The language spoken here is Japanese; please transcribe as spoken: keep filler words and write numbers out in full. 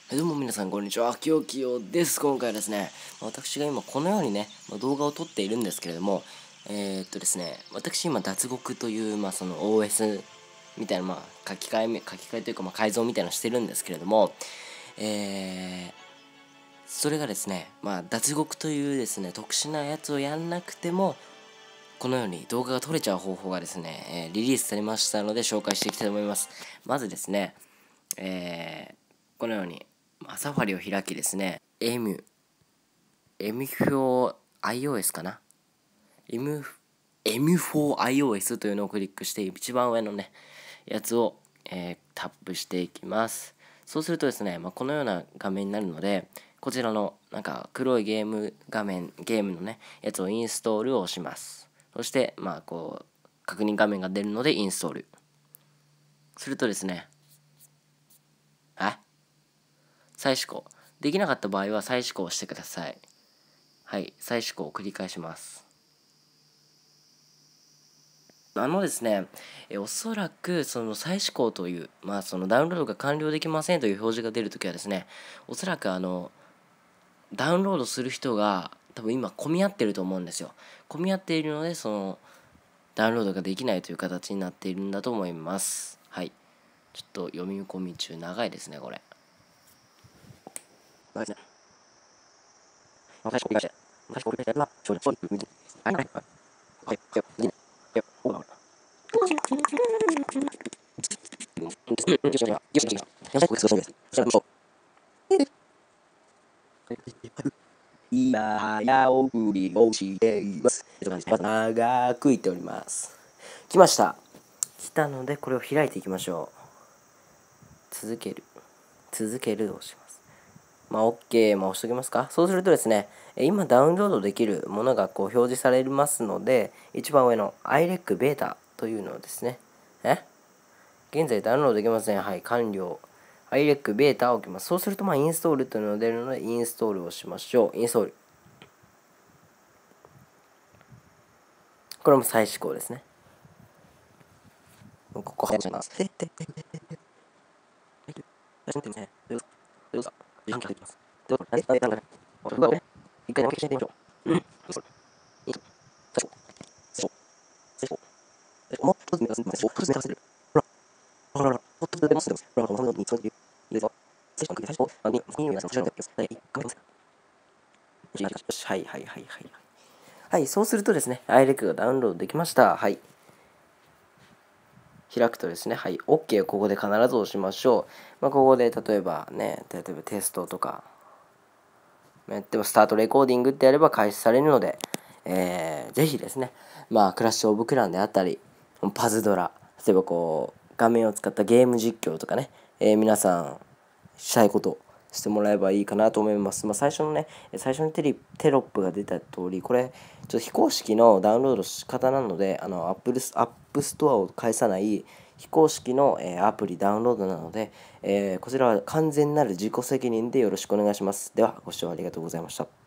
どうも皆さんこんにちは、きよきよです。今回はですね、私が今このようにね、動画を撮っているんですけれども、えー、っとですね、私今脱獄という、まあ、その オーエス みたいな、まあ、書き換え、書き換えというか、まあ、改造みたいなのしてるんですけれども、えー、それがですね、まあ、脱獄というですね、特殊なやつをやんなくても、このように動画が撮れちゃう方法がですね、えー、リリースされましたので紹介していきたいと思います。まずですね、えー、このようにサファリを開きですね、エム、エムフォーアイオーエス かな M、エムフォーアイオーエス というのをクリックして一番上のね、やつを、えー、タップしていきます。そうするとですね、まあ、このような画面になるので、こちらのなんか黒いゲーム画面、ゲームのね、やつをインストールをします。そして、まあこう、確認画面が出るのでインストール。するとですね、あ再試行。できなかった場合は再試行をしてください。はい、再試行を繰り返します。あのですね、えおそらくその再試行という、まあそのダウンロードが完了できませんという表示が出るときはですね、おそらくあの、ダウンロードする人が多分今混み合ってると思うんですよ。混み合っているので、その、ダウンロードができないという形になっているんだと思います。はい。ちょっと読み込み中長いですね、これ。長いですね。最初繰り返して。最初繰り返したやつは、少女、少女、見て。はい、はい、はい。はい、はい、いいね。はい、おう、今、早送りをしています。長く言っております。来ました。来たので、これを開いていきましょう。続ける。続けるをします。まあ、OK、まあ、押しておきますか。そうするとですね、今ダウンロードできるものがこう表示されますので、一番上の アイレック ベータというのをですね、え現在ダウンロードできません。はい、完了。アイレック ベータを置きます。そうすると、まあ、インストールというのが出るので、インストールをしましょう。インストール。これも再試行ですね。ここ早くします。最初にね、どうぞ。どうぞ。時間かけていきます。どうぞ。あれあれなんだね。一回お聞きしてみましょう。うん。それ。いいと。最初。最初。最初。最初。もっとずつ目指す。最初。もっとずつ目指せる。ほら。ほらほら。もっとずつ目指せる。ほらほら。ほら。に、そういう。いいですよ。最初。最初。あ、に、に、皆さん、後ろにやってください。はい。頑張ります。よし、はいはいはいはい。はい、そうするとですね、アイレックがダウンロードできました。はい。開くとですね、はい、OK をここで必ず押しましょう。まあ、ここで例えばね、例えばテストとか、やってもスタートレコーディングってやれば開始されるので、えー、ぜひですね、まあ、クラッシュオブクランであったり、パズドラ、例えばこう、画面を使ったゲーム実況とかね、えー、皆さん、したいことしてもらえばいいかなと思います。まあ、最初のね、最初にテリテロップが出た通り、これ、ちょっと非公式のダウンロード仕方なので、あの、アップル、アップストアを介さない非公式の、えー、アプリダウンロードなので、えー、こちらは完全なる自己責任でよろしくお願いします。では、ご視聴ありがとうございました。